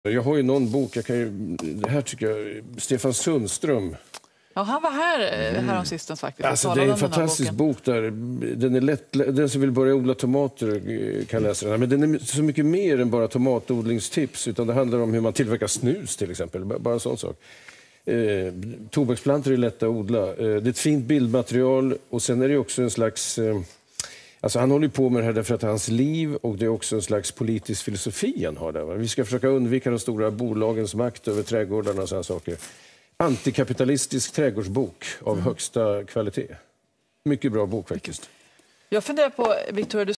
Jag har ju någon bok, det här tycker jag, Stefan Sundström. Ja, han var här om sistens faktiskt. Alltså, det är en fantastisk bok där. Den är lätt, den som vill börja odla tomater kan läsa den här. Men den är så mycket mer än bara tomatodlingstips, utan det handlar om hur man tillverkar snus till exempel. Bara en sån sak. Tobaksplantor är lätta att odla. Det är ett fint bildmaterial och sen är det också en slags... Alltså han håller på med det här därför att det är hans liv och det är också en slags politisk filosofi han har där. Va? Vi ska försöka undvika de stora bolagens makt över trädgårdarna och sådana saker. Antikapitalistisk trädgårdsbok av högsta kvalitet. Mycket bra bok faktiskt. Jag funderar på, Victoria,